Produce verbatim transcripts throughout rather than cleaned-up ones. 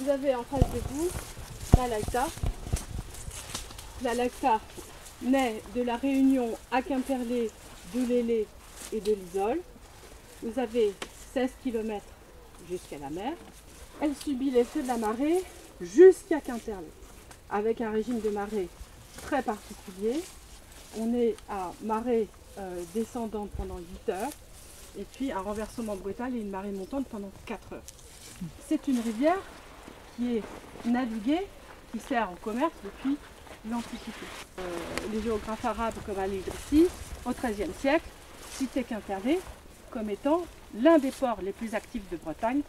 vous avez en face de vous la Lacta. La Lacta naît de la réunion à Quimperlé de l'Élé et de l'Isole. Vous avez seize kilomètres jusqu'à la mer. Elle subit l'effet de la marée jusqu'à Quimperlé, avec un régime de marée très particulier. On est à marée euh, descendante pendant huit heures, et puis un renversement brutal et une marée montante pendant quatre heures. C'est une rivière qui est naviguée, qui sert en commerce depuis l'Antiquité. Euh, les géographes arabes comme Al-Idrissi, au treizième siècle, citaient Quimperlé comme étant l'un des ports les plus actifs de Bretagne.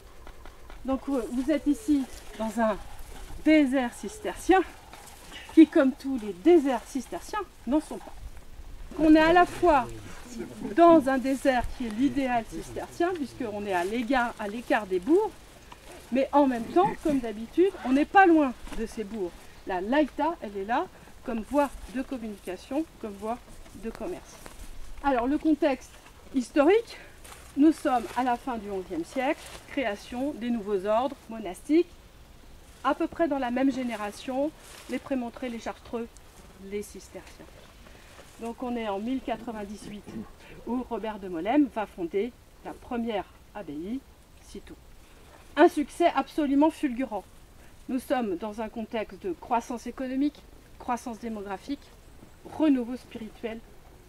Donc vous êtes ici dans un désert cistercien qui, comme tous les déserts cisterciens, n'en sont pas. On est à la fois dans un désert qui est l'idéal cistercien, puisqu'on est à l'écart, à l'écart des bourgs, mais en même temps, comme d'habitude, on n'est pas loin de ces bourgs. La Laïta, elle est là comme voie de communication, comme voie de commerce. Alors le contexte historique, nous sommes à la fin du onzième siècle, création des nouveaux ordres monastiques, à peu près dans la même génération, les Prémontrés, les Chartreux, les Cisterciens. Donc on est en mille quatre-vingt-dix-huit où Robert de Molesme va fonder la première abbaye, Cîteaux. Un succès absolument fulgurant. Nous sommes dans un contexte de croissance économique, croissance démographique, renouveau spirituel.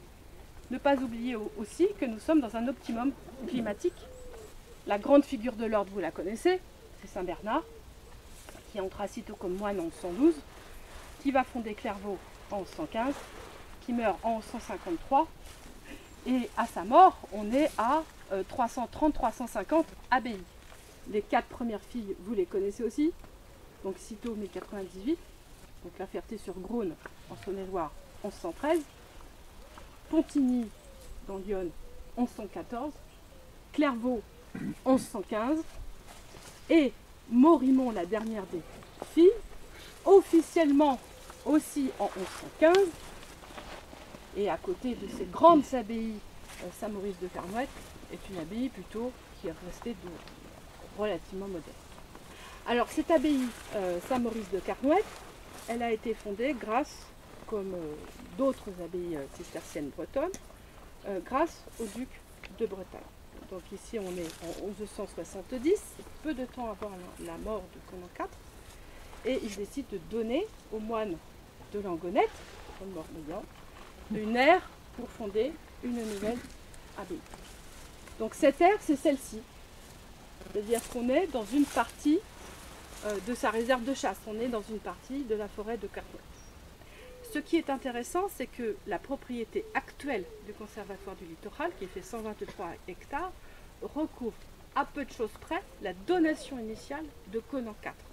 Ne pas oublier aussi que nous sommes dans un optimum climatique. La grande figure de l'ordre, vous la connaissez, c'est Saint Bernard, qui entre à Cîteaux comme moine en onze cent douze, qui va fonder Clairvaux en onze cent quinze, qui meurt en onze cent cinquante-trois, et à sa mort, on est à euh, trois cent trente à trois cent cinquante abbayes. Les quatre premières filles, vous les connaissez aussi, donc Cîteaux mille quatre-vingt-dix-huit, donc la Ferté-sur-Garonne en Saône-et-Loire onze cent treize, Pontigny dans l'Yonne onze cent quatorze, Clairvaux onze cent quinze, et Morimont, la dernière des filles, officiellement aussi en onze cent quinze, et à côté de ces grandes abbayes, euh, Saint-Maurice de Carnouët est une abbaye plutôt qui est restée de, relativement moderne. Alors cette abbaye euh, Saint-Maurice de Carnouët, elle a été fondée grâce, comme euh, d'autres abbayes euh, cisterciennes bretonnes, euh, grâce au duc de Bretagne. Donc ici on est en onze cent soixante-dix, peu de temps avant la mort de Conan quatre, et il décide de donner aux moines de Langonette, au Morbihan, une aire pour fonder une nouvelle abbaye. Donc cette aire, c'est celle-ci. C'est-à-dire qu'on est dans une partie euh, de sa réserve de chasse, on est dans une partie de la forêt de Carnouët. Ce qui est intéressant, c'est que la propriété actuelle du Conservatoire du Littoral, qui fait cent vingt-trois hectares, recouvre à peu de choses près la donation initiale de Conan quatre.